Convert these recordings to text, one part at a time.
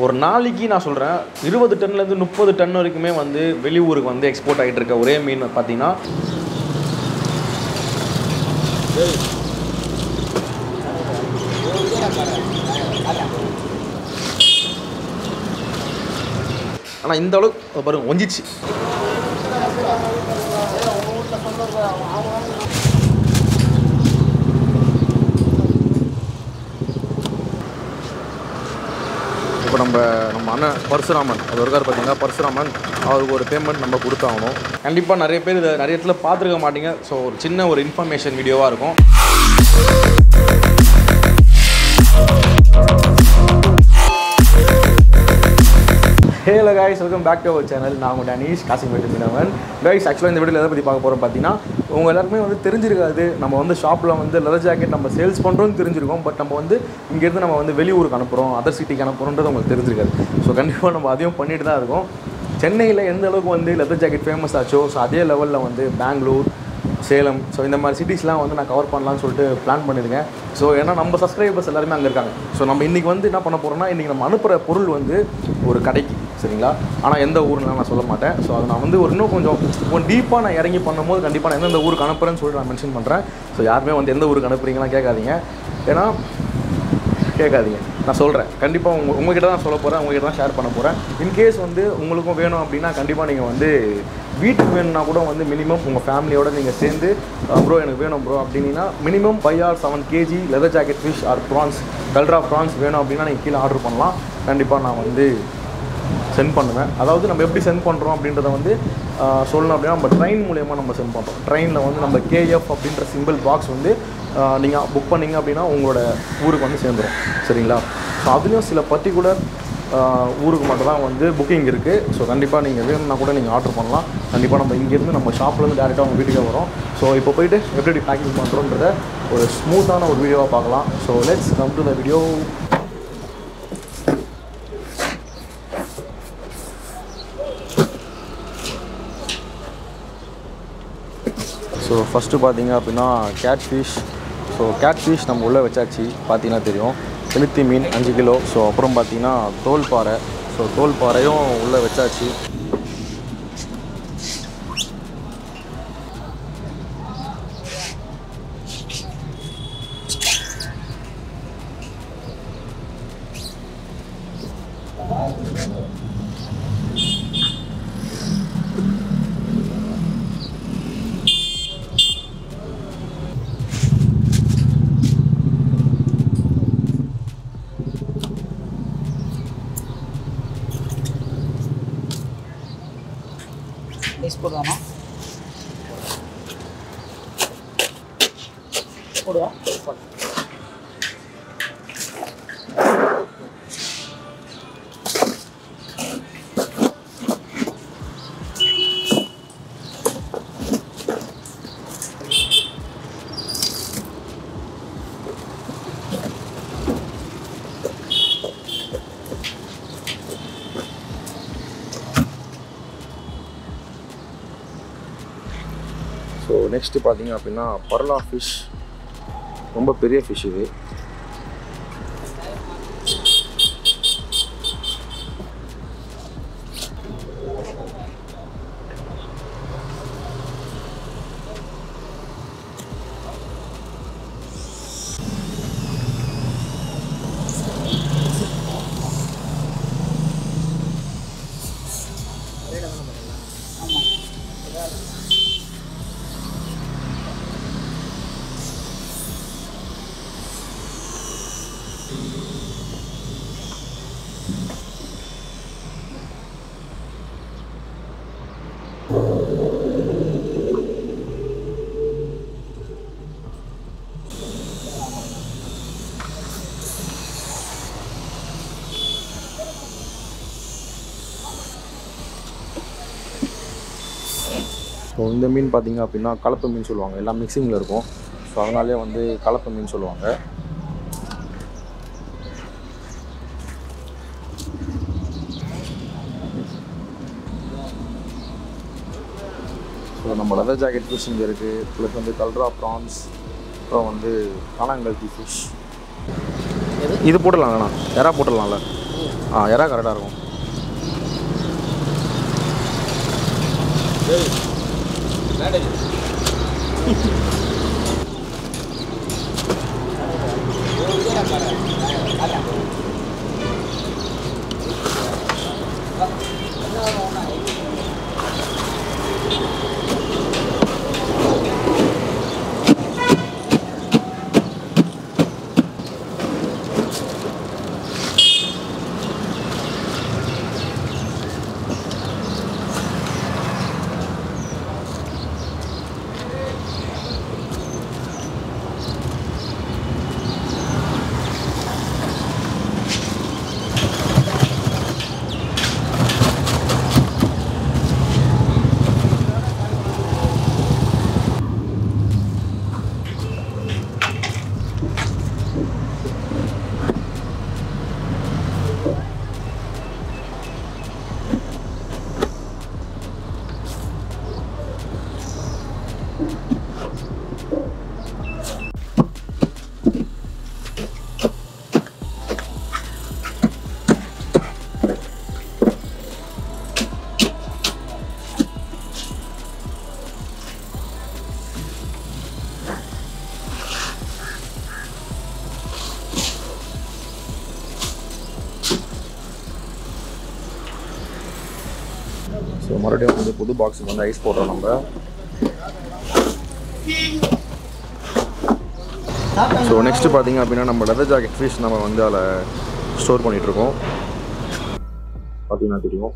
ஒரு நாளைக்கு நான் சொல்கிறேன் 20 டன்லேருந்து 30 டன் வரைக்குமே வந்து வெளியூருக்கு வந்து எக்ஸ்போர்ட் ஆகிட்டு இருக்க ஒரே மீன் பார்த்தீங்கன்னா ஆனால் இந்த அளவுக்கு பாருங்க ஒஞ்சிச்சு. இப்போ நம்ம அண்ணன் பரசுராமன் அவர் இருக்கார் பார்த்தீங்கன்னா, பரசுராமன் அவருக்கு ஒரு பேமெண்ட் நம்ம கொடுத்தாகணும். கண்டிப்பாக நிறைய பேர் இதை நிறைய இடத்துல பார்த்துருக்க மாட்டீங்க. ஸோ ஒரு சின்ன ஒரு இன்ஃபர்மேஷன் வீடியோவாக இருக்கும். Hello guys, welcome back to our channel. நான் உங்கள் டேனிஷ் காசிமேட்டு மீனவன். கைஸ், ஆக்சுவலாக இந்த வீடியோவில் எதை பற்றி பார்க்க போகிறோம் பார்த்தீங்கன்னா, உங்கள் எல்லாருமே வந்து தெரிஞ்சிருக்காது. நம்ம வந்து ஷாப்பில் வந்து லெதர் ஜாக்கெட் நம்ம சேல்ஸ் பண்ணுறோன்னு தெரிஞ்சிருக்கோம். பட் நம்ம வந்து இங்கேருந்து நம்ம வந்து வெளியூருக்கு அனுப்புகிறோம், அதர் சிட்டிக்கு அனுப்புகிறோன்றது உங்களுக்கு தெரிஞ்சிருக்காது. ஸோ கண்டிப்பாக நம்ம அதையும் பண்ணிட்டு தான் இருக்கோம். சென்னையில் எந்த அளவுக்கு வந்து லெதர் ஜாக்கெட் ஃபேமஸ் ஆச்சோ, ஸோ அதே லெவலில் வந்து பெங்களூர், சேலம், ஸோ இந்த மாதிரி சிட்டிஸ்லாம் வந்து நான் கவர் பண்ணலான்னு சொல்லிட்டு பிளான் பண்ணியிருக்கேன். ஸோ ஏன்னா நம்ம சப்ஸ்கிரைபர்ஸ் எல்லாருமே அங்கே இருக்காங்க. ஸோ நம்ம இன்றைக்கி வந்து என்ன பண்ண போகிறோம்னா, இன்றைக்கி நம்ம அனுப்புகிற பொருள் வந்து ஒரு கடைக்கு, சரிங்களா? ஆனால் எந்த ஊர்லாம் நான் சொல்ல மாட்டேன். ஸோ அதை நான் வந்து ஒரு இன்னும் கொஞ்சம் டீப்பாக நான் இறங்கி பண்ணும்போது கண்டிப்பாக நான் எந்தெந்த ஊருக்கு அனுப்புகிறேன்னு சொல்லிட்டு நான் மென்ஷன் பண்ணுறேன். ஸோ யாருமே வந்து எந்த ஊருக்கு அனுப்புறீங்கலாம் கேட்காதீங்க. நான் சொல்கிறேன், கண்டிப்பாக உங்கள்கிட்ட தான் சொல்ல போகிறேன், உங்கள்கிட்ட தான் ஷேர் பண்ண போகிறேன். இன்கேஸ் வந்து உங்களுக்கும் வேணும் அப்படின்னா கண்டிப்பாக நீங்கள் வந்து வீட்டுக்கு வேணும்னா கூட வந்து மினிமம் உங்கள் ஃபேமிலியோடு நீங்கள் சேர்ந்து ப்ரோ எனக்கு வேணும் ப்ரோ அப்படின்னா minimum 5 or 7 kg leather jacket fish or prawns, கல்ட்ரா ப்ரான்ஸ் வேணும் அப்படின்னா நீங்கள் கீழே ஆர்டர் பண்ணலாம். கண்டிப்பாக நான் வந்து சென்ட் பண்ணுவேன். அதாவது நம்ம எப்படி சென்ட் பண்ணுறோம் அப்படின்றத வந்து சொல்லணும் அப்படின்னா, நம்ம ட்ரெயின் மூலயமா நம்ம சென்ட் பண்ணுறோம். ட்ரெயினில் வந்து நம்ம KF அப்படின்ற சிம்பிள் பாக்ஸ் வந்து நீங்கள் புக் பண்ணிங்க அப்படின்னா உங்களோட ஊருக்கு வந்து சேர்ந்துடும், சரிங்களா? ஸோ அதுலேயும் சில பர்டிகுலர் ஊருக்கு மட்டும் தான் வந்து புக்கிங் இருக்குது. ஸோ கண்டிப்பாக நீங்கள் வேணும்னா கூட நீங்கள் ஆர்டர் பண்ணலாம். கண்டிப்பாக நம்ம இங்கேருந்து நம்ம ஷாப்லேருந்து டேரெக்டாக உங்கள் வீட்டுக்கே வரோம். ஸோ இப்போ போய்ட்டு எப்படி பேக்கிங் பண்ணுறோன்றத ஒரு ஸ்மூத்தான ஒரு வீடியோவாக பார்க்கலாம். So let's come to the video. So first பார்த்தீங்க அப்படின்னா catfish. So catfish நம்ம உள்ளே வச்சாச்சு, பார்த்தீங்கன்னா தெரியும். கெளுத்தி மீன் 5 கிலோ. ஸோ அப்புறம் பார்த்தீங்கன்னா தோல் பாறை. ஸோ தோல் பாறையும் உள்ளே வச்சாச்சு. போடுவானா போடுவா. ஸோ நெக்ஸ்ட்டு பார்த்தீங்க அப்படின்னா பர்லா ஃபிஷ். ரொம்ப பெரிய ஃபிஷ் இது. ஸோ இந்த மீன் பார்த்திங்க அப்படின்னா கலப்பு மீன் சொல்லுவாங்க. எல்லாம் மிக்சிங்கில் இருக்கும். ஸோ அதனாலே வந்து கலப்பு மீன் சொல்லுவாங்க. ஸோ நம்ம லெதர் ஜாக்கெட் ஃபிஷ் இங்கே இருக்குது. ப்ளஸ் வந்து கல்ட்ரா ப்ரான்ஸ், அப்புறம் வந்து காணாங்கல்தி ஃபிஷ். இது போட்டுடலாம் வேணா, யாரா போட்டுடலாம்ல. எறா கரெக்டாக இருக்கும். ஸோ மறுபடியும் வந்து புது பாக்ஸுக்கு வந்து ஐஸ் போடுறோம் நம்ம. ஸோ நெக்ஸ்ட்டு பார்த்தீங்க அப்படின்னா நம்ம லெதர் ஜாக்கெட் ஃபிஷ் நம்ம வந்து அதில் ஸ்டோர் பண்ணிகிட்ருக்கோம். பார்த்தீங்கன்னா தெரியும்.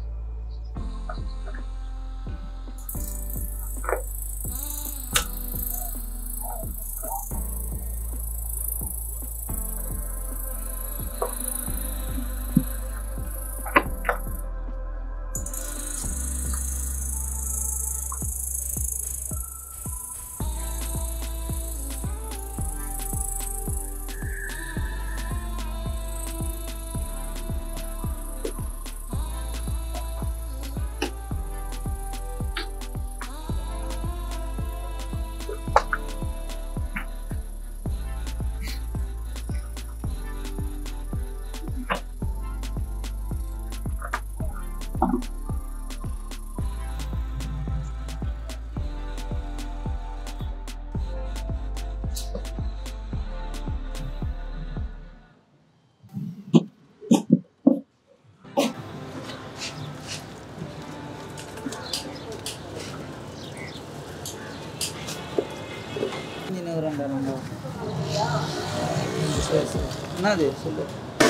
என்னது சொல்லு.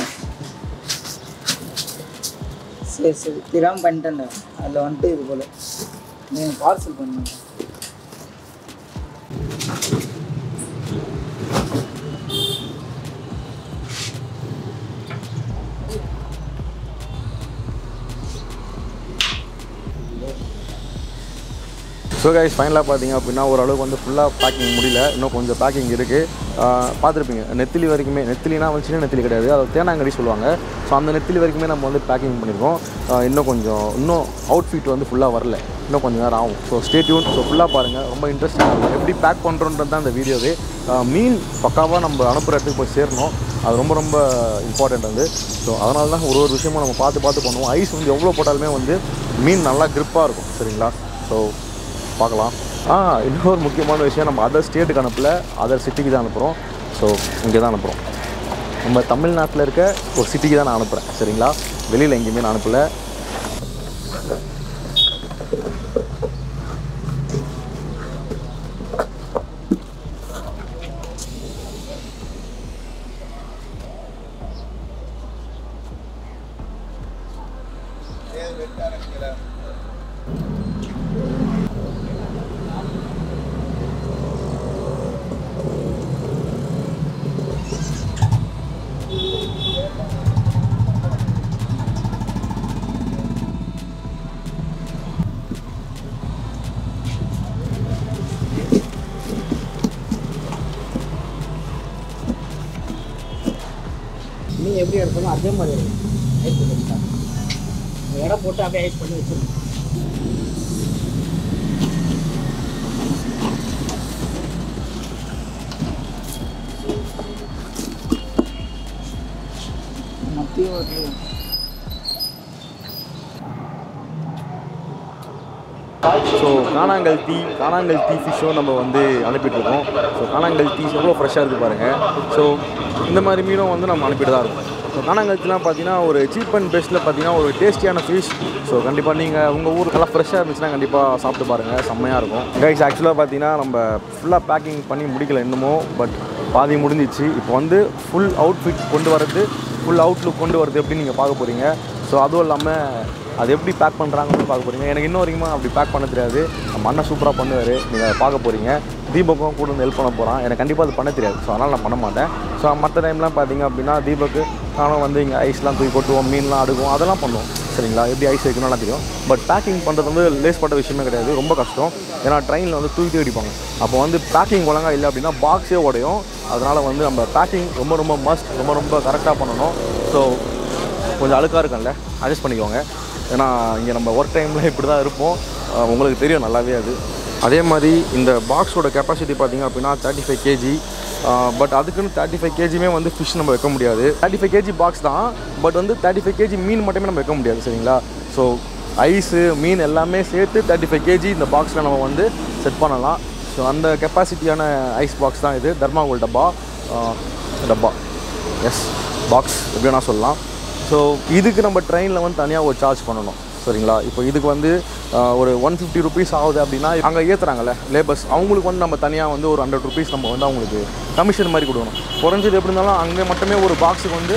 சரி சரி திராம பண்ணிட்டேன்டா. அதில் வந்துட்டு இது போல் நீங்கள் பார்சல் பண்ணுங்க. ஸோ கைஸ் ஃபைனலாக பார்த்தீங்க அப்படின்னா ஓரளவுக்கு வந்து ஃபுல்லாக பேக்கிங் முடியல, இன்னும் கொஞ்சம் பேக்கிங் இருக்குது. பார்த்துருப்பீங்க நெத்திலி வரைக்குமே, நெத்திலினா வந்து சின்ன நெத்திலி கிடையாது, அது தேனாங்கடி சொல்லுவாங்க. ஸோ அந்த நெத்திலி வரைக்குமே நம்ம வந்து பேக்கிங் பண்ணியிருக்கோம். இன்னும் அவுட்ஃபிட் வந்து ஃபுல்லாக வரல, இன்னும் கொஞ்சம் நேரம் ஆகும். So stay tune. ஸோ ஃபுல்லாக பாருங்கள், ரொம்ப இன்ட்ரெஸ்டிங்காக இருக்கும். எப்படி பேக் பண்ணுறோன்றது தான் அந்த வீடியோவே. மீன் பக்காவாக நம்ம அனுப்புகிற இடத்துக்கு போய் சேரணும், அது ரொம்ப ரொம்ப இம்பார்ட்டண்ட் வந்து. ஸோ அதனால தான் ஒரு விஷயமும் நம்ம பார்த்து பண்ணுவோம். ஐஸ் வந்து எவ்வளோ போட்டாலுமே வந்து மீன் நல்லா க்ரிப்பாக இருக்கும். சரிங்களா? ஸோ பார்க்கலாம். இன்னொரு முக்கியமான விஷயம், நம்ம அதர் ஸ்டேட்டுக்கு அனுப்பல, அதர் சிட்டிக்கு தான் அனுப்புகிறோம். ஸோ இங்கே தான் அனுப்புகிறோம். நம்ம தமிழ்நாட்டில் இருக்க ஒரு சிட்டிக்கு தான் நான் அனுப்புகிறேன். சரிங்களா? வெளியில் எங்கேயுமே நான் அனுப்பலை. நீ எப்படி எடுத்தாலும் அதே மாதிரி ஹைட் பண்ணிட்டாங்க. இடம் போட்டு அப்படியே ஹைட் பண்ணி வச்சுருக்கோம். மத்திய ஸோ காணாங்கல்தி ஃபிஷ்ஷும் நம்ம வந்து அனுப்பிட்டுருக்கோம். ஸோ காணாங்கல்தி எவ்வளோ ஃப்ரெஷ்ஷாக இருக்குது பாருங்கள். ஸோ இந்த மாதிரி மீனும் வந்து நம்ம அனுப்பிட்டு தான் இருக்கோம். ஸோ காணாங்கல்த்திலாம் பார்த்தீங்கன்னா ஒரு சீப் அண்ட் பெஸ்ட்டில் பார்த்தீங்கன்னா ஒரு டேஸ்டியான ஃபிஷ். ஸோ கண்டிப்பாக நீங்கள் உங்கள் ஊர் நல்லா ஃப்ரெஷ்ஷாக இருந்துச்சுன்னா கண்டிப்பாக சாப்பிட்டு பாருங்கள், செம்மையாக இருக்கும். கைஸ் ஆக்சுவலாக பார்த்தீங்கன்னா நம்ம ஃபுல்லாக பேக்கிங் பண்ணி முடிக்கல இன்னமும், பட் பாதி முடிஞ்சிச்சு. இப்போ வந்து ஃபுல் அவுட்ஃபிட் கொண்டு வரது, ஃபுல் அவுட்லுக் கொண்டு வரது எப்படின்னு நீங்கள் பார்க்க போகிறீங்க. ஸோ அதுவும் இல்லாமல் அது எப்படி பேக் பண்ணுறாங்கன்னு பார்க்க போகிறீங்க. எனக்கு இன்னும் வரைக்கும் அப்படி பேக் பண்ண தெரியாது. நம்ம அண்ணன் சூப்பராக பண்ணுவார், நீங்கள் அதை பார்க்க போகிறீங்க. தீபக்கும் கூட வந்து ஹெல்ப் பண்ண போகிறான். எனக்கு கண்டிப்பாக அது பண்ண தெரியாது, ஸோ அதனால் நான் பண்ண மாட்டேன். ஸோ மற்ற டைம்லாம் பார்த்தீங்க அப்படின்னா தீபக்கு நானும் வந்து இங்கே ஐஸ்லாம் தூக்கி கொட்டுவோம், மீன்லாம் அடுக்குவோம், அதெல்லாம் பண்ணுவோம் சரிங்களா. எப்படி ஐஸ் வைக்கணும்லாம் தெரியும். பட் பேக்கிங் பண்ணுறது வந்து லேஸ்பட்ட விஷயமே கிடையாது, ரொம்ப கஷ்டம். ஏன்னா ட்ரெயினில் வந்து தூக்கி அடிப்பாங்க. அப்போ வந்து பேக்கிங் ஒழுங்காக இல்லை அப்படின்னா பாக்ஸே உடையும். அதனால் வந்து நம்ம பேக்கிங் ரொம்ப மஸ்ட், ரொம்ப கரெக்டாக பண்ணணும். ஸோ கொஞ்சம் அழுக்காக இருக்கும்ல, அட்ஜஸ்ட் பண்ணிக்கோங்க. ஏன்னா இங்கே நம்ம ஒர்க் டைமில் இப்படி தான் இருப்போம், உங்களுக்கு தெரியும் நல்லாவே அது. அதே மாதிரி இந்த பாக்ஸோட கெப்பாசிட்டி பார்த்திங்க அப்படின்னா 35 kg. பட் அதுக்குன்னு 35 kgமே வந்து ஃபிஷ் நம்ம வைக்க முடியாது. 35 kg பாக்ஸ் தான், பட் வந்து 35 kg மீன் மட்டுமே நம்ம வைக்க முடியாது சரிங்களா. ஸோ ஐஸு மீன் எல்லாமே சேர்த்து 35 kg இந்த பாக்ஸில் நம்ம வந்து செட் பண்ணலாம். ஸோ அந்த கெப்பாசிட்டியான ஐஸ் பாக்ஸ் தான் இது. தர்மாகோல் டப்பா எஸ் பாக்ஸ் எப்படி வேணால் சொல்லலாம். ஸோ இதுக்கு நம்ம ட்ரெயினில் வந்து தனியாக ஒரு சார்ஜ் பண்ணணும் சரிங்களா. இப்போ இதுக்கு வந்து ஒரு 150 rupees ஆகுது அப்படின்னா அங்கே ஏற்றுறாங்கல்ல லேபர்ஸ், அவங்களுக்கு வந்து நம்ம தனியாக வந்து ஒரு 100 rupees நம்ம வந்து அவங்களுக்கு கமிஷன் மாதிரி கொடுக்கணும். குறைஞ்சது எப்படி இருந்தாலும் அங்கே மட்டுமே ஒரு பாக்ஸுக்கு வந்து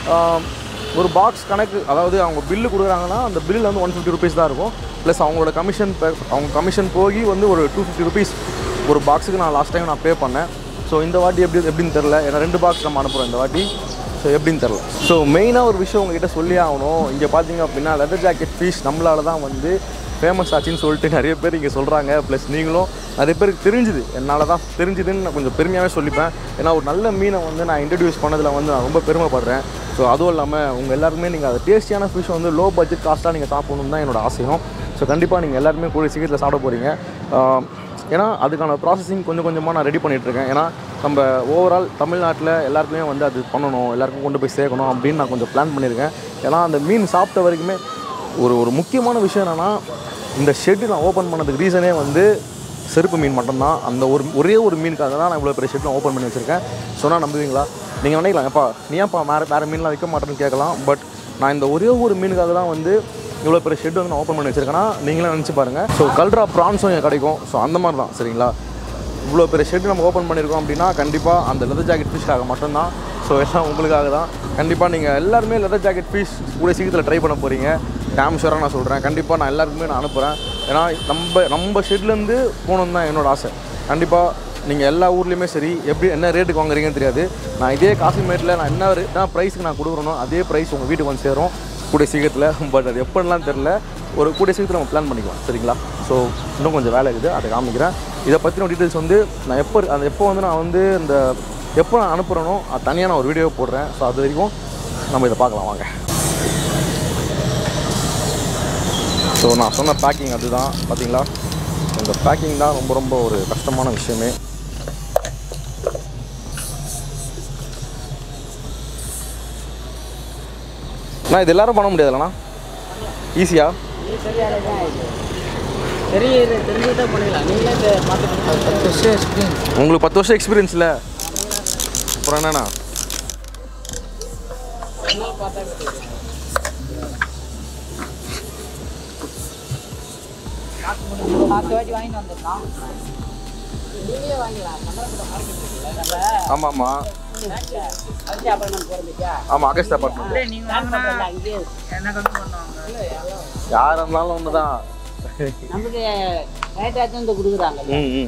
ஒரு பாக்ஸ் கணக்கு, அதாவது அவங்க பில்லு கொடுக்குறாங்கன்னா அந்த பில்லில் வந்து 150 rupees தான் இருக்கும். ப்ளஸ் அவங்களோட கமிஷன் போய் வந்து ஒரு 250 rupees ஒரு பாக்ஸுக்கு நான் லாஸ்ட் டைம் நான் பே பண்ணேன். ஸோ இந்த வாட்டி எப்படின்னு தெரில, ஏன்னா 2 பாக்ஸ் நம்ம அனுப்புகிறோம் இந்த வாட்டி. ஸோ எப்படின்னு தெரில. ஸோ மெயினாக ஒரு விஷயம் உங்ககிட்ட சொல்லி ஆகணும். இங்கே பார்த்தீங்க அப்படின்னா லெதர் ஜாக்கெட் ஃபிஷ் நம்மளால தான் வந்து ஃபேமஸ் ஆச்சுன்னு சொல்லிட்டு நிறைய பேர் இங்கே சொல்கிறாங்க. ப்ளஸ் நீங்களும் நிறைய பேருக்கு தெரிஞ்சுது, என்னால் தான் தெரிஞ்சுதுன்னு நான் கொஞ்சம் பெருமையாகவே சொல்லிப்பேன். ஏன்னா ஒரு நல்ல மீனை வந்து நான் இன்ட்ரடியூஸ் பண்ணதில் வந்து நான் ரொம்ப பெருமைப்படுறேன். ஸோ அதுவும் இல்லாமல் உங்கள் எல்லாருமே நீங்கள் அது டேஸ்டியான ஃபிஷ் வந்து லோ பட்ஜெட் காஸ்ட்டாக நீங்கள் சாப்பிடணுன்னு தான் என்னோடய ஆசையும். ஸோ கண்டிப்பாக நீங்கள் எல்லாருமே கூட சீக்கிரத்தில் சாப்பிட போகிறீங்க. ஏன்னா அதுக்கான ப்ராசஸிங் கொஞ்சம் கொஞ்சமாக நான் ரெடி பண்ணிகிட்ருக்கேன். ஏன்னா நம்ம ஓவரால் தமிழ்நாட்டில் எல்லாருக்குமே வந்து அது பண்ணணும், எல்லாருக்கும் கொண்டு போய் சேர்க்கணும் அப்படின்னு நான் கொஞ்சம் பிளான் பண்ணியிருக்கேன். ஏன்னா அந்த மீன் சாப்பிட்ட வரைக்குமே ஒரு முக்கியமான விஷயம் என்னென்னா, இந்த ஷெட்டு நான் ஓப்பன் பண்ணதுக்கு ரீசனே வந்து செருப்பு மீன் மட்டும்தான். அந்த ஒரே ஒரு மீனுக்காக தான் நான் இவ்வளோ பெரிய ஷெட் நான் ஓப்பன் பண்ணி வச்சுருக்கேன். சொன்னால் நம்புவீங்களா? நீங்கள் நினைக்கலாம் எப்பா நீ ஏன்ப்பா வேறு மீன்லாம் வைக்க மாட்டேன்னு கேட்கலாம். பட் நான் இந்த ஒரே ஒரு மீனுக்காக தான் வந்து இவ்வளோ பெரிய ஷெட் வந்து நான் ஓப்பன் பண்ணி வச்சுருக்கேன்னா நீங்களே நினச்சி பாருங்கள். ஸோ கல்ட்ரா ப்ரான்ஸும் இங்கே கிடைக்கும். ஸோ அந்த மாதிரி தான் சரிங்களா. இவ்வளோ பெரிய ஷெட் நம்ம ஓப்பன் பண்ணியிருக்கோம் அப்படின்னா கண்டிப்பாக அந்த லெதர் ஜாக்கெட் ஃபிஷ்க்காக மட்டும்தான். ஸோ எல்லாம் உங்களுக்காக தான். கண்டிப்பாக நீங்கள் எல்லாருமே லெதர் ஜாக்கெட் ஃபிஷ் கூட சீக்கிரத்தில் ட்ரை பண்ண போகிறீங்க. டேம் ஷூராக நான் சொல்கிறேன். கண்டிப்பாக நான் எல்லாருக்குமே நான் அனுப்புகிறேன். ஏன்னா நம்ம ஷெட்லேருந்து போகணுன்னு தான் என்னோடய ஆசை. கண்டிப்பாக நீங்கள் எல்லா ஊர்லேயுமே சரி என்ன ரேட்டுக்கு வாங்குறீங்கன்னு தெரியாது. நான் இதே காசிமேட்டில் நான் என்ன ப்ரைஸுக்கு நான் கொடுக்குறேனோ அதே ப்ரைஸ் உங்கள் வீட்டுக்கு வந்து சேரும் கூடிய சீக்கிரத்தில். பட் அது எப்படிலாம் தெரில, ஒரு கூடிய சீக்கிரத்தில் நம்ம பிளான் பண்ணிக்கலாம் சரிங்களா. ஸோ இன்னும் கொஞ்சம் வேலை இருக்குது, அதை காமிக்கிறேன். இதை பற்றின டீட்டெயில்ஸ் வந்து நான் எப்போ வந்து நான் வந்து எப்போ நான் அனுப்புகிறேனோ அது தனியாக நான் ஒரு வீடியோ போடுறேன். ஸோ அது வரைக்கும் நம்ம இதை பார்க்கலாம் வாங்க. ஸோ நான் சொன்ன பேக்கிங் அதுதான் பார்த்தீங்களா. இந்த பேக்கிங் தான் ரொம்ப ஒரு கஷ்டமான விஷயமே. நான் இது எல்லோரும் பண்ண முடியாதுல்லண்ணா, ஈஸியாக உங்களுக்கு 10 வருஷம் எக்ஸ்பீரியன்ஸ் இல்லை, அப்புறம் என்னண்ணா ஆமாம் அகஸ்ட் அப்பார்ட்மெண்ட் யார் இருந்தாலும் ஒன்று தான். நமக்கு ரேட்டாச்சும் இந்த கொடுக்குறாங்க.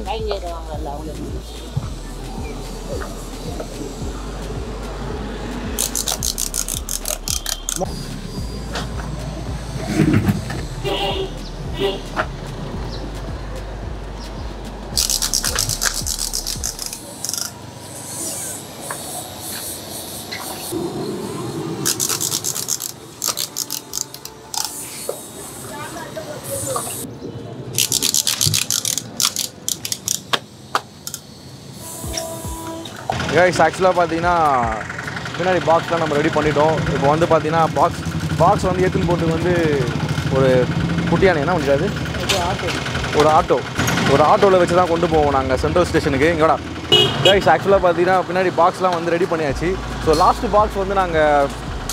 கைஸ் ஆக்சுவலாக பார்த்தீங்கன்னா பின்னாடி பாக்ஸ்லாம் நம்ம ரெடி பண்ணிட்டோம். இப்போ வந்து பார்த்தீங்கன்னா பாக்ஸ் வந்து ஏற்றுன்னு போட்டு வந்து ஒரு குட்டியான என்ன முடியாது ஒரு ஆட்டோவில் வச்சு தான் கொண்டு போவோம் நாங்கள் சென்ட்ரல் ஸ்டேஷனுக்கு. இங்கடா கைஸ் ஆக்சுவலாக பார்த்தீங்கன்னா பின்னாடி பாக்ஸ்லாம் வந்து ரெடி பண்ணியாச்சு. ஸோ லாஸ்ட்டு பாக்ஸ் வந்து நாங்கள்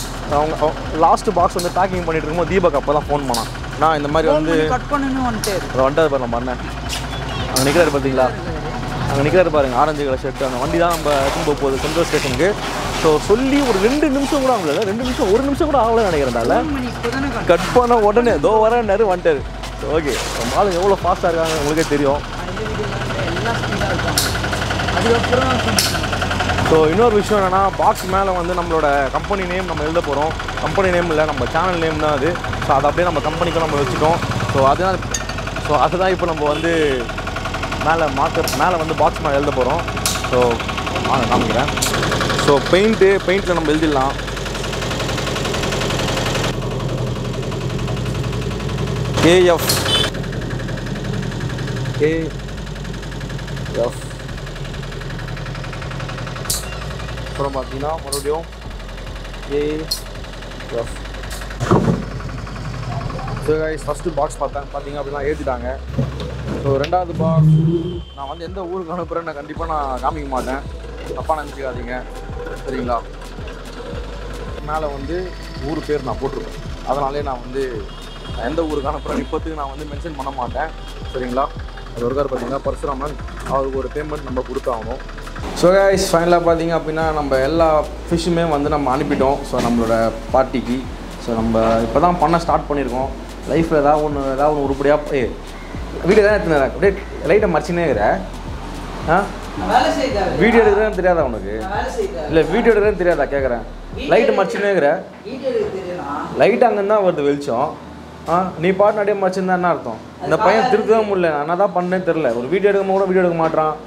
பேக்கிங் பண்ணிட்டு இருக்கும்போது தீபக் அப்போ தான் ஃபோன் பண்ணான். நான் இந்த மாதிரி வந்து கட் பண்ணணும் வந்துட்டார் பாரு நம்ம அண்ணன். அங்கே நிற்கிறாரு பார்த்தீங்களா, அங்கே நிற்கிறாரு பாருங்கள், ஆரஞ்சு கலர் ஷர்ட். அந்த வண்டி தான் நம்ம எடுத்துன்னு போகுது சென்ட்ரல் ஸ்டேஷனுக்கு. ஸோ சொல்லி ஒரு 2 நிமிஷம் கூட ஆகல, 2 நிமிஷம் 1 நிமிஷம் கூட ஆகலன்னு நினைக்கிறேன்டால. கட் பண்ண உடனே தோ வரேன்னாரு வந்துட்டாரு. ஸோ ஓகே, ஆளுங்க எவ்வளோ ஃபாஸ்ட்டாக இருக்காங்க உங்களுக்கே தெரியும். ஸோ இன்னொரு விஷயம் என்னென்னா, பாக்ஸ் மேலே வந்து நம்மளோட கம்பெனி நேம் நம்ம எழுத போகிறோம். கம்பெனி நேம் இல்லை, நம்ம சேனல் நேம் தான் அது. ஸோ அதை அப்படியே நம்ம கம்பெனிக்கும் நம்ம வச்சுட்டோம். ஸோ அதுதான் இப்போ நம்ம வந்து மேலே வந்து பாக்ஸ் மேலே எழுத போகிறோம். ஸோ நான் காமிக்கிறேன். ஸோ பெயிண்டில் நம்ம எழுதிடலாம். KF அப்புறம் பார்த்தீங்கன்னா மறுபடியும் KF. So guys first box பார்த்தீங்க அப்படின்னா ஏற்றிட்டாங்க. ஸோ ரெண்டாவது பாக்ஸ் நான் வந்து எந்த ஊருக்கு அனுப்புகிறேன்னு நான் காமிக்க மாட்டேன், தப்பாக நினச்சிக்காதீங்க சரிங்களா. மேலே வந்து ஊர் பேர் நான் போட்டிருப்பேன், அதனாலே நான் வந்து எந்த ஊருக்கு அனுப்புகிறேன் இப்போத்துக்கு நான் வந்து மென்ஷன் பண்ண மாட்டேன் சரிங்களா. அது ஒருக்கார் பார்த்தீங்கன்னா பரசுராமன், அவருக்கு ஒரு பேமெண்ட் நம்ம கொடுத்தாகணும். ஸோ கைஸ் ஃபைனலாக பார்த்தீங்க அப்படின்னா நம்ம எல்லா ஃபிஷ்ஷுமே வந்து நம்ம அனுப்பிட்டோம். ஸோ நம்மளோட பார்ட்டிக்கு. ஸோ நம்ம இப்போ தான் பண்ண ஸ்டார்ட் பண்ணியிருக்கோம். லைஃப்பில் ஏதாவது ஒன்று உருப்படியாக வீடியோ தான் எடுத்துனேன். அப்படியே லைட்டை மறைச்சினே இருக்கிற. வீடியோ எடுக்கிறேன்னு தெரியாதா உனக்கு? இல்லை வீடியோ எடுக்கிறேன்னு தெரியாதா கேட்குறேன். லைட்டு மறைச்சினே இருக்கிற. லைட் அங்கே தான் வருது வெளிச்சம். நீ பாட்டு அப்படியே மறைச்சிருந்தா என்ன அர்த்தம்? இந்த பையன் திருத்தவே முடியல, நான் தான் பண்ணேன்னு தெரில. ஒரு வீடியோ எடுக்கும் கூட வீடியோ எடுக்க மாட்டான்.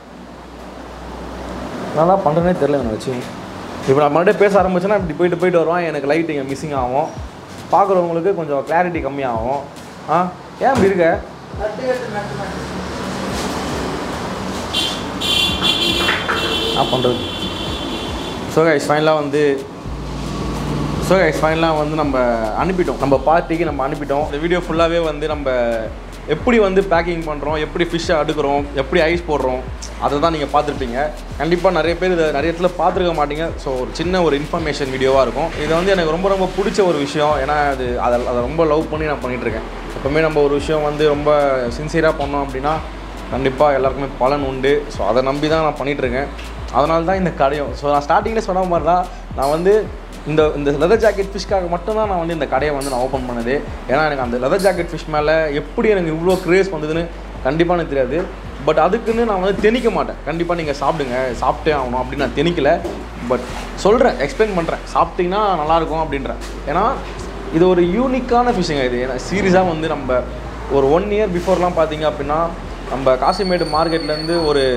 நான் தான் பண்ணுறேனே தெரில என்னை வச்சு. இப்போ நான் மறுபடியும் பேச ஆரம்பிச்சேன்னா இப்படி போயிட்டு வருவான். எனக்கு லைட் இங்கே மிஸ்ஸிங் ஆகும், பார்க்குறவங்களுக்கு கொஞ்சம் கிளாரிட்டி கம்மியாகும். ஏன் இப்படி இருக்க? நான் பண்ணுறது. ஸோ கைஸ் ஃபைனலாக வந்து நம்ம அனுப்பிட்டோம், நம்ம பார்ட்டிக்கு நம்ம அனுப்பிட்டோம். இந்த வீடியோ ஃபுல்லாகவே வந்து நம்ம எப்படி வந்து பேக்கிங் பண்ணுறோம், எப்படி ஃபிஷ்ஷை அடுக்கிறோம், எப்படி ஐஸ் போடுறோம், அதை தான் நீங்கள் பார்த்துருப்பீங்க. கண்டிப்பாக நிறைய பேர் இதை நிறைய இடத்துல பார்த்துருக்க மாட்டீங்க. ஸோ ஒரு சின்ன ஒரு இன்ஃபர்மேஷன் வீடியோவாக இருக்கும். இது வந்து எனக்கு ரொம்ப பிடிச்ச ஒரு விஷயம். ஏன்னா அதை ரொம்ப லவ் பண்ணி நான் பண்ணிகிட்ருக்கேன். எப்போவுமே நம்ம ஒரு விஷயம் வந்து ரொம்ப சின்சியராக பண்ணோம் அப்படின்னா கண்டிப்பாக எல்லாருக்குமே பலன் உண்டு. ஸோ அதை நம்பி தான் நான் பண்ணிகிட்ருக்கேன். அதனால தான் இந்த கடையும். ஸோ நான் ஸ்டார்டிங்கில் சொன்ன மாதிரி தான் நான் வந்து இந்த லெதர் ஜாக்கெட் ஃபிஷ்க்காக மட்டும்தான் நான் வந்து இந்த கடையை வந்து நான் ஓப்பன் பண்ணது. ஏன்னா எனக்கு அந்த லெதர் ஜாக்கெட் ஃபிஷ் மேலே எப்படி எனக்கு இவ்வளோ க்ரேஸ் வந்ததுன்னு கண்டிப்பாக எனக்கு தெரியாது. பட் அதுக்குன்னு நான் வந்து திணிக்க மாட்டேன். கண்டிப்பாக நீங்கள் சாப்பிட்டே ஆகணும் அப்படின்னு நான் திணிக்கலை. பட் சொல்கிறேன், எக்ஸ்பிளைன் பண்ணுறேன், சாப்பிட்டிங்கன்னா நல்லாயிருக்கும் அப்படின்றேன். ஏன்னா இது ஒரு யூனிக்கான ஃபிஷ்ஷுங்க இது. ஏன்னா சீரியஸாக வந்து நம்ம ஒரு 1 இயர் பிஃபோர்லாம் பார்த்தீங்க அப்படின்னா நம்ம காசிமேடு மார்க்கெட்லேருந்து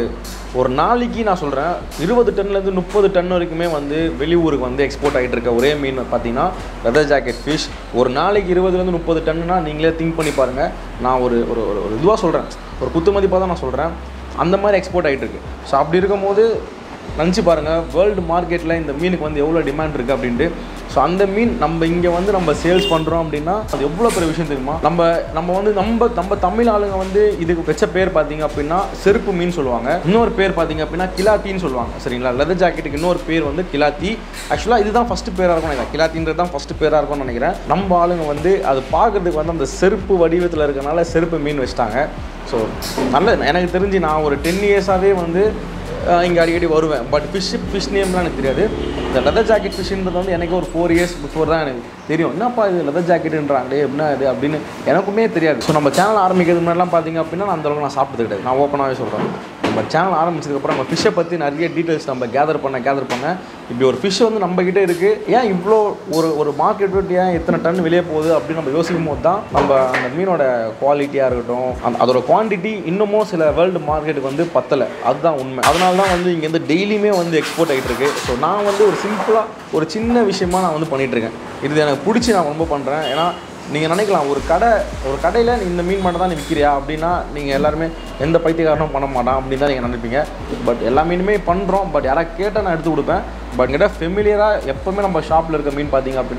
ஒரு நாளைக்கு நான் சொல்கிறேன் 20 டன்லேருந்து 30 டன் வரைக்குமே வந்து வெளியூருக்கு வந்து எக்ஸ்போர்ட் ஆகிட்டு இருக்க ஒரே மீன் பார்த்தீங்கன்னா லெதர் ஜாக்கெட் ஃபிஷ். ஒரு நாளைக்கு 20லேருந்து 30 டன்னுனா நீங்களே திங்க் பண்ணி பாருங்கள். நான் ஒரு இதுவாக சொல்கிறேன், ஒரு குத்து மதிப்பாக தான் நான் சொல்கிறேன். அந்த மாதிரி எக்ஸ்போர்ட் ஆகிட்டு இருக்கு. ஸோ அப்படி இருக்கும்போது நினச்சி பாருங்கள், வேர்ல்டு மார்க்கெட்டில் இந்த மீனுக்கு வந்து எவ்வளோ டிமாண்ட் இருக்குது அப்படின்ட்டு. ஸோ அந்த மீன் நம்ம இங்கே வந்து நம்ம சேல்ஸ் பண்ணுறோம் அப்படின்னா அது எவ்வளோ பெரிய விஷயம் தெரியுமா. நம்ம வந்து நம்ம தமிழ் ஆளுங்க வந்து இதுக்கு வச்ச பேர் பார்த்தீங்க அப்படின்னா செருப்பு மீன் சொல்லுவாங்க. இன்னொரு பேர் பார்த்தீங்க அப்படின்னா கிலாத்தின்னு சொல்லுவாங்க சரிங்களா. லெதர் ஜாக்கெட்டுக்கு இன்னொரு பேர் வந்து கிலாத்தி. ஆக்சுவலாக இதுதான் ஃபஸ்ட்டு பேராக இருக்கும்னு நினைக்கிறேன். கிலாத்தின்றது தான் ஃபஸ்ட்டு பேராக இருக்கும்னு நினைக்கிறேன். நம்ம ஆளுங்க வந்து அது பார்க்குறதுக்கு வந்து அந்த செருப்பு வடிவத்தில் இருக்கிறனால செருப்பு மீன் வச்சுட்டாங்க. ஸோ நல்ல எனக்கு தெரிஞ்சு நான் ஒரு 10 இயர்ஸாகவே வந்து இங்கே அடிக்கடி வருவேன். பட் ஃபிஷ் நேம்லாம் எனக்கு தெரியாது. இந்த லெதர் ஜாக்கெட் ஃபிஷ்ன்றது வந்து எனக்கு ஒரு 4 இயர்ஸ் பிஃபோர் தான் எனக்கு தெரியும். என்னப்பா இது லெதர் ஜாக்கெட்டுன்றாங்களே என்ன இது அப்படின்னு எனக்குமே தெரியாது. ஸோ நம்ம சேனல் ஆரம்பிக்கிறது முன்னாடிலாம் பார்த்தீங்க அப்படின்னா நான் அந்தளவுக்கு நான் சாப்பிட்டது கிடையாது. நான் ஓப்பனாகவே சொல்கிறேன். நம்ம சேனல் ஆரம்பிச்சதுக்கப்புறம் நம்ம ஃபிஷ்ஷை பற்றி நிறைய டீட்டெயில்ஸ் நம்ம கேதர் பண்ண இப்படி ஒரு ஃபிஷ் வந்து நம்மக்கிட்ட இருக்குது, ஏன் இவ்வளோ ஒரு மார்க்கெட் விட்டு ஏன் இத்தனை டன் வெளியே போகுது அப்படின்னு நம்ம யோசிக்கும் போது தான் நம்ம அந்த மீனோட குவாலிட்டியாக இருக்கட்டும், அதோட குவான்டிட்டி இன்னமும் சில வேர்ல்டு மார்க்கெட்டுக்கு வந்து பத்தலை. அதுதான் உண்மை. அதனால தான் வந்து இங்கேருந்து டெய்லியுமே வந்து எக்ஸ்போர்ட் ஆகிட்டு இருக்கு. ஸோ நான் வந்து ஒரு சிம்பிளாக ஒரு சின்ன விஷயமாக நான் வந்து பண்ணிகிட்ருக்கேன். இது எனக்கு பிடிச்சி நான் ரொம்ப பண்ணுறேன். ஏன்னா நீங்கள் நினைக்கலாம் ஒரு கடையில் இந்த மீன் மட்டும் தான் நீ விற்கிறியா அப்படின்னா நீங்கள் எல்லாருமே எந்த பைத்தியக்காரனும் பண்ண மாட்டான் அப்படின்னு தான் நீங்கள் நினைப்பீங்க. பட் எல்லா மீனுமே பண்ணுறோம். பட் யாராவது கேட்டால் நான் எடுத்து கொடுப்பேன். பட் கிட்ட ஃபெமிலியராக எப்போவுமே நம்ம ஷாப்பில் இருக்க மீன் பார்த்தீங்க அப்படின்னா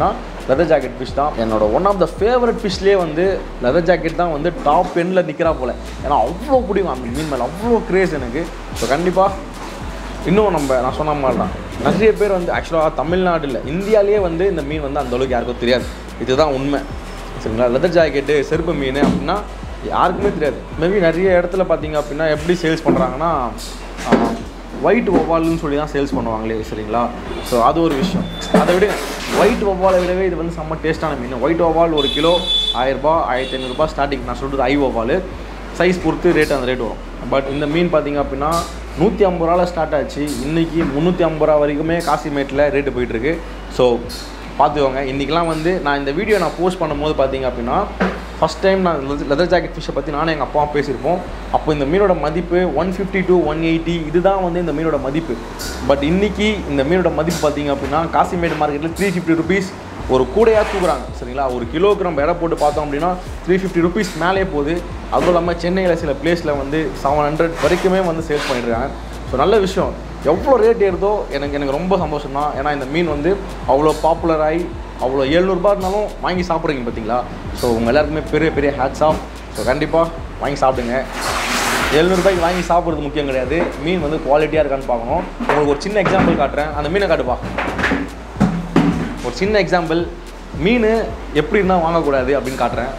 லெதர் ஜாக்கெட் ஃபிஷ் தான் என்னோட ஒன் ஆஃப் த ஃபேவரட் ஃபிஷ்லேயே வந்து லெதர் ஜாக்கெட் தான் வந்து டாப் எண்டில் நிற்கிறா போல். ஏன்னா அவ்வளோ பிடிக்கும் அந்த மீன் மேலே, அவ்வளோ க்ரேஸ் எனக்கு. ஸோ கண்டிப்பாக இன்னும் நான் சொன்ன மாதிரி தான் நிறைய பேர் வந்து ஆக்சுவலாக தமிழ்நாடு இல்லை இந்தியாவிலேயே வந்து இந்த மீன் வந்து அந்தளவுக்கு யாருக்கும் தெரியாது. இதுதான் உண்மை சரிங்களா. லெதர் ஜாக்கெட்டு செருப்பு மீன் அப்படின்னா யாருக்குமே தெரியாது. மேபி நிறைய இடத்துல பார்த்தீங்க அப்படின்னா எப்படி சேல்ஸ் பண்ணுறாங்கன்னா ஒயிட் வவ்வால்னு சொல்லி தான் சேல்ஸ் பண்ணுவாங்களே சரிங்களா. ஸோ அது ஒரு விஷயம். அதை விட ஒயிட் வவ்வாலை விடவே இது வந்து செம்ம டேஸ்ட்டான மீன். ஒயிட் வவ்வால் 1 கிலோ 1000 ரூபா 1500 ரூபா ஸ்டார்டிங். நான் சொல்கிறது ஐ வவ்வால் சைஸ் பொறுத்து ரேட் அந்த ரேட் வரும். பட் இந்த மீன் பார்த்தீங்க அப்படின்னா 150 ரூபாவில் ஸ்டார்ட் ஆச்சு. இன்றைக்கி 350 ரூபா வரைக்குமே காசிமேட்டில் ரேட்டு போயிட்டுருக்கு. ஸோ பார்த்துக்கோங்க. இன்றைக்கெலாம் வந்து நான் இந்த வீடியோ போஸ்ட் பண்ணும்போது பார்த்தீங்க அப்படின்னா ஃபஸ்ட் டைம் நான் லெதர் ஜாக்கெட் ஃபிஷ்ஷை பற்றி நானும் எங்கள் அப்பாவும் பேசியிருப்போம். அப்போ இந்த மீனோட மதிப்பு 150 to 180 இதுதான் வந்து இந்த மீனோட மதிப்பு. பட் இன்றைக்கி இந்த மீனோட மதிப்பு பார்த்தீங்க அப்படின்னா காசிமேடு மார்க்கெட்டில் 350 ருபீஸ் ஒரு கூடையாக தூக்குறாங்க சரிங்களா. ஒரு கிலோவுக்கு நம்ம எடை போட்டு பார்த்தோம் அப்படின்னா 350 ருபீஸ் மேலே போகுது. அதுவும் இல்லாமல் சென்னையில் சில பிளேஸில் வந்து 700 வரைக்குமே வந்து சேல்ஸ் பண்ணிட்டுருக்காங்க. ஸோ நல்ல விஷயம். எவ்வளோ ரேட் ஏறுதோ எனக்கு ரொம்ப சந்தோஷம் தான். ஏன்னா இந்த மீன் வந்து அவ்வளோ பாப்புலர் ஆகி அவ்வளோ 700 ரூபா இருந்தாலும் வாங்கி சாப்பிட்றீங்க பார்த்தீங்களா. ஸோ உங்கள் எல்லாருக்குமே பெரிய பெரிய ஹேட்ஸ் ஆஃப். ஸோ கண்டிப்பாக வாங்கி சாப்பிடுங்க. 700 ரூபாய்க்கு வாங்கி சாப்பிட்றது முக்கியம் கிடையாது, மீன் வந்து குவாலிட்டியாக இருக்கான்னு பார்க்கணும். உங்களுக்கு ஒரு சின்ன எக்ஸாம்பிள் காட்டுறேன். அந்த மீனை காட்டுப்பா. ஒரு சின்ன எக்ஸாம்பிள் மீன் எப்படி இருந்தால் வாங்கக்கூடாது அப்படின்னு காட்டுறேன்.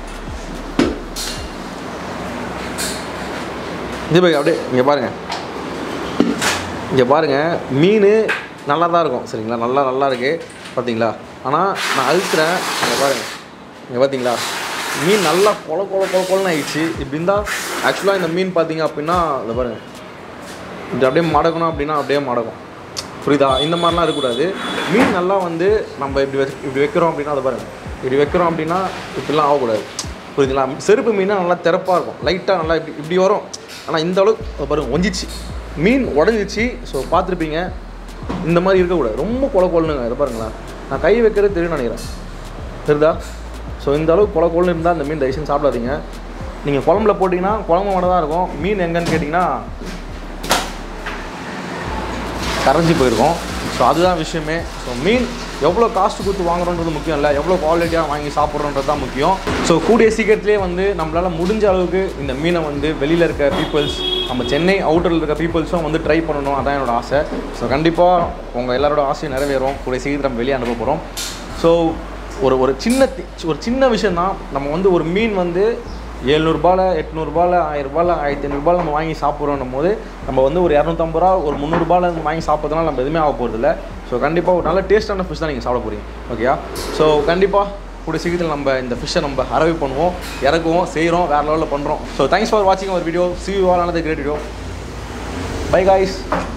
இது போய் அப்படியே இங்கே பாருங்கள் மீன் நல்லா தான் இருக்கும் சரிங்களா. நல்லா இருக்குது பார்த்தீங்களா. ஆனால் நான் அழுத்துறேன். இங்கே பாருங்கள், இங்கே பார்த்தீங்களா மீன் நல்லா கொலன்னு ஆகிடுச்சு. இப்படி இருந்தால் ஆக்சுவலாக இந்த மீன் பார்த்தீங்க அப்படின்னா அதை பாருங்கள் இப்படி அப்படியே மடக்கணும் அப்படின்னா அப்படியே மடக்கும். புரியுதா? இந்த மாதிரிலாம் இருக்கக்கூடாது. மீன் நல்லா வந்து நம்ம இப்படி வைக்கிறோம் அப்படின்னா அதை பாருங்கள் இப்படி வைக்கிறோம் அப்படின்னா இப்படிலாம் ஆகக்கூடாது. புரியுதுங்களா? செருப்பு மீனாக நல்லா திறப்பாக இருக்கும், லைட்டாக நல்லா இப்படி வரும். ஆனால் இந்த அளவுக்கு பாருங்கள் ஒஞ்சிச்சு, மீன் உடஞ்சிச்சு. ஸோ பார்த்துருப்பீங்க, இந்த மாதிரி இருக்கக்கூடாது. ரொம்ப கொலன்னு இதை பாருங்களேன். நான் கை வைக்கிறது தெரியும் நினைக்கிறேன், தெரியுதா? ஸோ இந்த அளவுக்கு கொலன்னு இருந்தால் அந்த மீன் தயவுசெய்து சாப்பிடாதீங்க. நீங்கள் குழம்புல போட்டிங்கன்னா குழம்பு மட்டும் தான் இருக்கும். மீன் எங்கன்னு கேட்டிங்கன்னா கரைஞ்சி போயிருக்கும். ஸோ அதுதான் விஷயமே. ஸோ மீன் எவ்வளோ காஸ்ட்டு கொடுத்து வாங்குறோன்றது முக்கியம் இல்லை, எவ்வளோ குவாலிட்டியாக வாங்கி சாப்பிட்றோன்றது தான் முக்கியம். ஸோ கூடிய சீக்கிரத்துலேயே வந்து நம்மளால் முடிஞ்ச அளவுக்கு இந்த மீனை வந்து வெளியில் இருக்க பீப்புள்ஸ், நம்ம சென்னை அவுட்டரில் இருக்க பீப்புள்ஸும் வந்து ட்ரை பண்ணணும். அதான் என்னோடய ஆசை. ஸோ கண்டிப்பாக உங்கள் எல்லாரோட ஆசையும் நிறைவேறும். கூடிய சீக்கிரம் நம்ம வெளியே அனுப்ப போகிறோம். ஸோ ஒரு சின்ன விஷயந்தான். நம்ம வந்து ஒரு மீன் வந்து 700 ரூபாயில் 800 ரூபாயில் 1000 ரூபாயில் 1500 ரூபாயில் நம்ம வாங்கி சாப்பிட்றோன்னும் போது நம்ம வந்து ஒரு 250 ரூபா ஒரு 300 ரூபாயில் வாங்கி சாப்பிட்றதுனால நம்ம எதுவுமே ஆக போகிறதில்ல. ஸோ கண்டிப்பாக ஒரு நல்ல டேஸ்டான ஃபிஷ் தான் நீங்கள் சாப்பிட போகிறீங்க. ஓகேயா? ஸோ கண்டிப்பாக கூடிய சீக்கிரத்தில் நம்ம இந்த ஃபிஷ்ஷை நம்ம அரவை பண்ணுவோம், இறக்குவோம், செய்கிறோம், வேறு லெவலில் பண்ணுறோம். ஸோ தேங்க்ஸ் ஃபார் வாட்சிங் our video. See you all another great video. Bye guys.